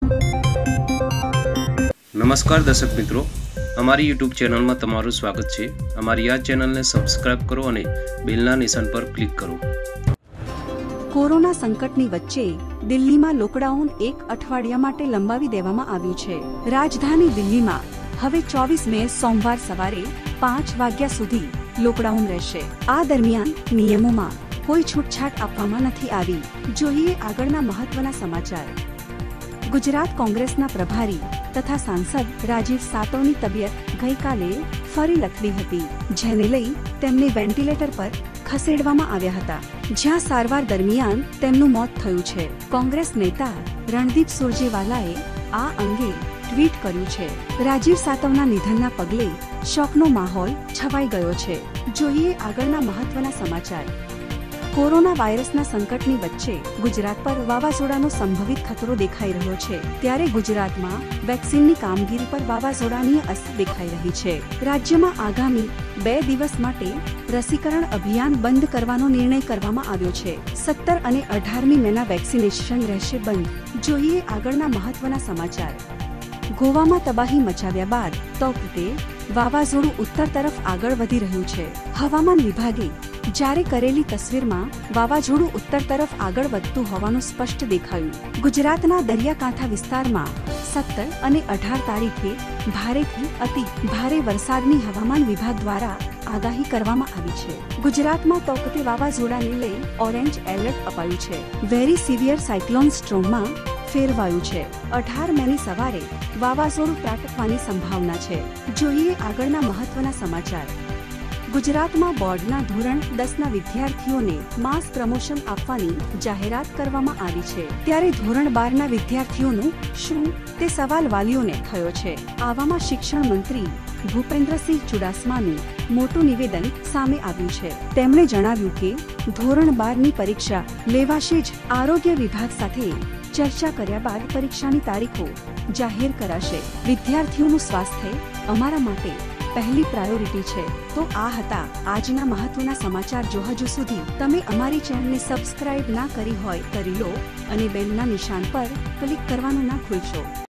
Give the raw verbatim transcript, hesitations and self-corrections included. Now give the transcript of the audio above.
नमस्कार दर्शक मित्रों, अमारी यूट्यूब चैनल में तमारुं स्वागत है। अमारी आ चैनल ने सब्सक्राइब करो और बेलना निशान पर क्लिक करो। कोरोना संकटनी वच्चे दिल्हीमां लॉकडाउन एक अठवाडिया माटे लंबावी देवामां आव्युं छे। राजधानी दिल्हीमां हवे चौबीस मे सोमवार सवारे पांच वाग्या सुधी लॉकडाउन रहेशे। आ दरमियान नियमोमां कोई छूटछाट आपवामां नथी आवी। जोईए आगळना महत्वना समाचार। गुजरात कांग्रेसना प्रभारी तथा सांसद राजीव सातवनी तबियत गई काले फरी लथड़ी हती, जेने लई तेमने वेन्टिलेटर पर खसेडवामां आव्या हता, ज्यां सारवार दरमियान तेमनुं मौत थयुं छे। कांग्रेस नेता रणदीप सुरजेवालाए आ अंगे ट्वीट कर्युं छे। राजीव सातवना निधनना पगले शोकनो माहोल छवाई गयो छे। जोईए आगळना महत्वना समाचार। कोरोना वायरसना संकटनी वच्चे गुजरात पर वावाझोडानो संभवित खतरो देखाई रह्यो छे, त्यारे गुजरातमां वेक्सिननी कामगीरी पर वावाझोडानी असर देखाई रही छे। राज्यमां आगामी बे दिवस माटे रसीकरण अभियान बंद करवानो निर्णय करवामां આવ્યો છે। सत्तर અને अठारमी मेना वेक्सिनेशन रहेशे बंद। जोईए आगळना महत्वना समाचार। गोवामां तबाही मचाव्या बाद तोकते वावाझोडું उत्तर तरफ आगळ वधी रह्યું છે। हवामान विभागे जारी करेली तस्वीरमां वावाझोडું उत्तर तरफ आगळ વધતું હોવાનું સ્પષ્ટ દેખાયું। ગુજરાતના દરિયાકાંઠા વિસ્તારમાં સત્તર અને અઢાર તારીખે ભારેથી અતિ ભારે વરસાદની હવામાન વિભાગ દ્વારા આગાહી કરવામાં આવી છે। ગુજરાતમાં તોકતે વાવાઝોડાને લઈ ઓરેન્જ એલર્ટ અપાયું છે। વેરી સિવિયર સાયક્લોન સ્ટ્રોમમાં ફેરવાયું છે। અઢાર મેની સવારે વાવાઝોડું ત્રાટકવાની સંભાવના છે। જોઈએ આગળના મહત્વના સમાચાર। गुजरात में बोर्डना धोरण दस ना विद्यार्थीओने मास प्रमोशन आपवानी जाहेरात करवामां आवी छे, त्यारे धोरण बार ना विद्यार्थीओनुं शुं ते सवाल वालीओने थयो छे। आवामां शिक्षण मंत्री भूपेन्द्रसिंह चुडासमानुं मोटुं निवेदन सामे आव्युं छे। તેમણે જણાવ્યું કે ધોરણ બાર ની પરીક્ષા લેવાશે જ। આરોગ્ય વિભાગ સાથે ચર્ચા કર્યા બાદ પરીક્ષાની તારીખો જાહેર કરાશે। વિદ્યાર્થીઓનું સ્વાસ્થ્ય અમારા માટે पहली प्रायोरिटी छे। तो आ हता आजना महत्वना समाचार। जो हजू सुधी तमे अमारी चेनल ने सब्सक्राइब ना करी होय करी लो अने बेलना निशान पर क्लिक करवानुं ना भूलशो।